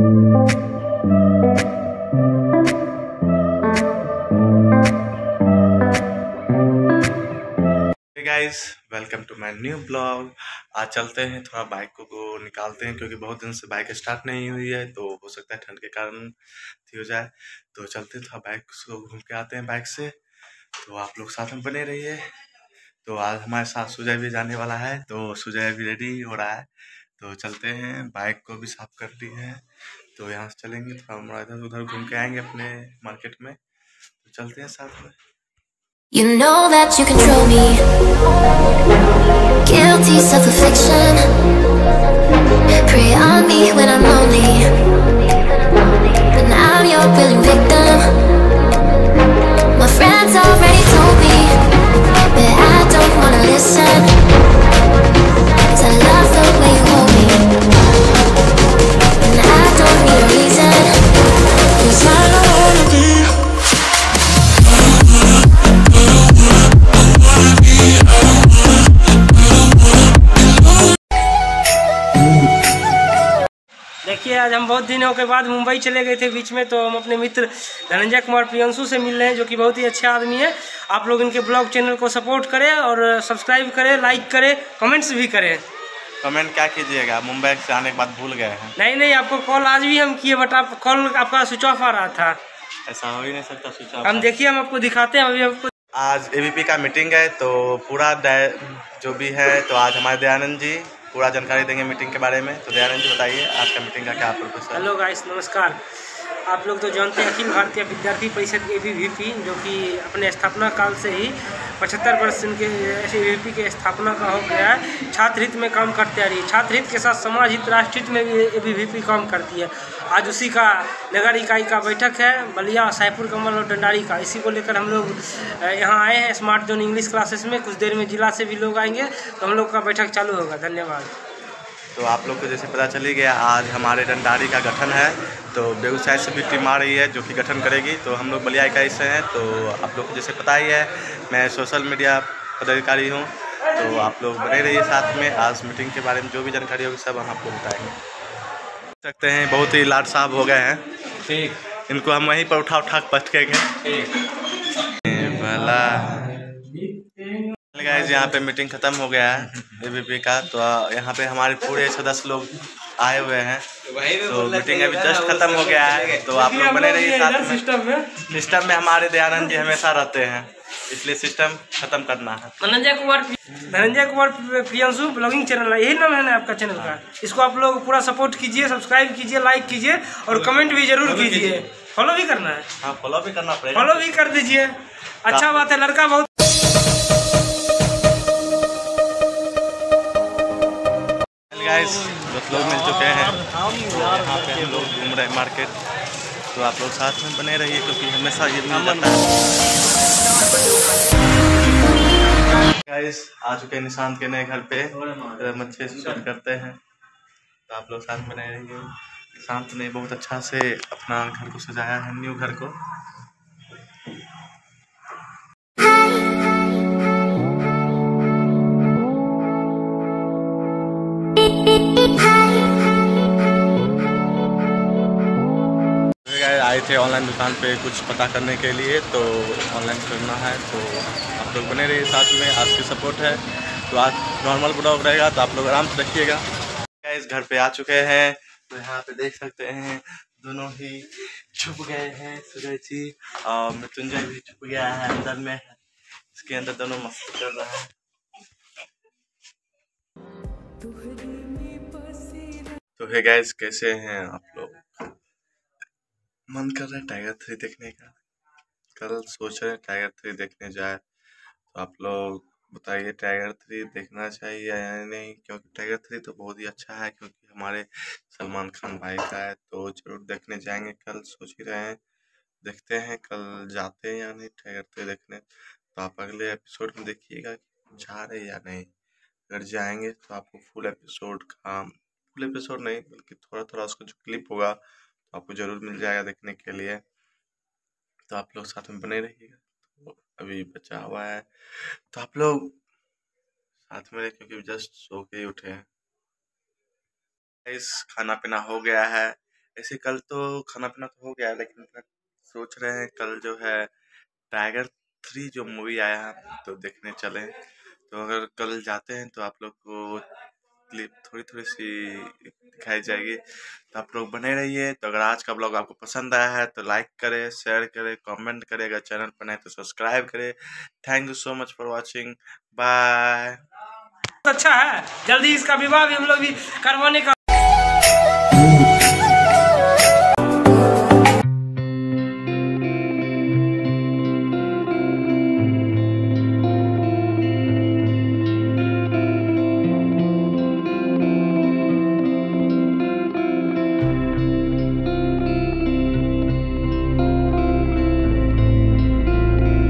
Guys, welcome to my new blog. आज चलते हैं, थोड़ा बाइक को निकालते हैं क्योंकि बहुत दिन से बाइक स्टार्ट नहीं हुई है, तो हो सकता है ठंड के कारण हो जाए। तो चलते हैं, थोड़ा बाइक को घूम के आते हैं बाइक से। तो आप लोग साथ में बने रहिए। तो आज हमारे साथ सुजय भी जाने वाला है, तो सुजय भी रेडी हो रहा है। तो चलते हैं, बाइक को भी साफ कर ली है। तो यहाँ से चलेंगे, थोड़ा हमारा इधर उधर घूम के आएंगे अपने मार्केट में। तो चलते हैं साथ में। You know that you control me. Guilty self-affliction. Prey on me when I'm lonely. But now I'm your willing victim. My friends already told me, but I don't wanna listen. 'Cause I love the way you hold me, and I don't need a reason. 'Cause I don't wanna be. देखिए, आज हम बहुत दिनों के बाद मुंबई चले गए थे बीच में, तो हम अपने मित्र धनंजय कुमार प्रियंशु से मिल रहे हैं, जो कि बहुत ही अच्छे आदमी है। आप लोग इनके ब्लॉग चैनल को सपोर्ट करें और सब्सक्राइब करें, लाइक करें, कमेंट्स भी करें। कमेंट क्या कीजिएगा, मुंबई से आने के बाद भूल गए हैं? नहीं, आपको कॉल आज भी हम किए, बट आप कॉल आपका स्विच ऑफ आ रहा था। ऐसा हो ही नहीं सकता स्विच ऑफ। हम देखिए, हम आपको दिखाते हैं अभी आपको। आज एबीपी का मीटिंग है, तो पूरा जो भी है, तो आज हमारे दयानंद जी पूरा जानकारी देंगे मीटिंग के बारे में। तो दयानंद जी बताइए, आज का मीटिंग का क्या पर्पस है? हेलो गाइस, नमस्कार। आप लोग तो जानते हैं अखिल भारतीय विद्यार्थी परिषद ABVP, जो कि अपने स्थापना काल से ही 75 वर्ष इनके ABVP के स्थापना का हो गया है। छात्र हित में काम करते आ रही है, छात्र हित के साथ समाज हित, राष्ट्र हित में भी ABVP काम करती है। आज उसी का नगर इकाई का बैठक है, बलिया, सायपुर, कमल और डंडारी का। इसी को लेकर हम लोग यहाँ आए हैं स्मार्ट जोन इंग्लिश क्लासेस में। कुछ देर में जिला से भी लोग आएंगे, तो हम लोग का बैठक चालू होगा। धन्यवाद। तो आप लोग को जैसे पता चली गया, आज हमारे डंडारी का गठन है, तो बेगूसराय से भी टीम आ रही है जो कि गठन करेगी। तो हम लोग बलिया इकाई से हैं। तो आप लोग को जैसे पता ही है, मैं सोशल मीडिया पदाधिकारी हूँ। तो आप लोग बने रहिए साथ में। आज मीटिंग के बारे में जो भी जानकारी होगी सब हम आपको बताएंगे। देख सकते हैं, बहुत ही लाड साहब हो गए हैं। ठीक, इनको हम वहीं पर उठा पटकेंगे। भला गाइस, यहाँ पे मीटिंग खत्म हो गया है एबीपी का। तो यहाँ पे हमारे पूरे सदस्य लोग आए हुए हैं। तो मीटिंग अभी जस्ट खत्म हो गया है। तो आप लोग बने रहिए साथ में। सिस्टम में हमारे दयानंद जी हमेशा रहते हैं, इसलिए सिस्टम खत्म करना है। धनंजय कुमार प्रियंशु ब्लॉगिंग चैनल है, यही नाम है ना आपका चैनल का। इसको आप लोग पूरा सपोर्ट कीजिए, सब्सक्राइब कीजिए, लाइक कीजिए और कमेंट भी जरूर कीजिए। फॉलो भी करना है। हाँ, फॉलो भी करना पड़ेगा। फॉलो भी कर दीजिए, अच्छा बात है। लड़का बहुत गाइस, बहुत लोग मिल चुके हैं। तो यहाँ पे हम लोग घूम रहे हैं मार्केट। तो आप लोग साथ में बने रहिए, क्योंकि हमेशा ये मिल जाता है। गाइस, आ चुके हैं निशांत के नए घर पे, मच्छी शूट करते हैं। तो आप लोग साथ में बने रहिए। निशांत ने बहुत अच्छा से अपना घर को सजाया है, न्यू घर को। आए थे ऑनलाइन दुकान पे कुछ पता करने के लिए, तो ऑनलाइन करना है। तो आप लोग बने रहिए साथ में, आपकी सपोर्ट है। तो आज नॉर्मल ब्लॉग रहेगा, तो आप लोग आराम से रखिएगा। इस घर पे आ चुके हैं, तो यहाँ पे देख सकते हैं दोनों ही छुप गए हैं, सूरज जी और मृत्युंजय भी छुप गया है अंदर में। इसके अंदर दोनों मस्ती कर रहा है। तो हे गाइस, कैसे हैं आप लोग? मन कर रहा है टाइगर 3 देखने का। कल सोच रहे हैं टाइगर 3 देखने जाए। तो आप लोग बताइए, टाइगर 3 देखना चाहिए या नहीं? क्योंकि टाइगर 3 तो बहुत ही अच्छा है, क्योंकि हमारे सलमान खान भाई का है। तो जरूर देखने जाएंगे, कल सोच ही रहे हैं। देखते हैं कल जाते हैं या नहीं टाइगर 3 देखने। तो आप अगले एपिसोड में देखिएगा जा रहे या नहीं। अगर जाएंगे तो आपको फुल एपिसोड नहीं, बल्कि थोड़ा थोड़ा उसका जो क्लिप होगा तो आपको जरूर मिल जाएगा देखने के लिए। तो आप लोग साथ में बने रहिएगा। तो अभी बचा हुआ है, तो आप लोग साथ में रहे, क्योंकि जस्ट सो के ही उठे हैं। इस खाना पीना हो गया है, ऐसे कल तो खाना पीना तो हो गया है, लेकिन सोच रहे हैं कल जो है टाइगर 3 जो मूवी आया है तो देखने चलें। तो अगर कल जाते हैं तो आप लोग को क्लिप थोड़ी थोड़ी सी दिखाई जाएगी, तो आप लोग बने रहिए। तो अगर आज का ब्लॉग आपको पसंद आया है तो लाइक करें, शेयर करें, कमेंट करें, अगर चैनल पर नए तो सब्सक्राइब करें। Thank you so much for watching, bye. अच्छा है, जल्दी इसका विवाह भी हम लोग भी करवाने का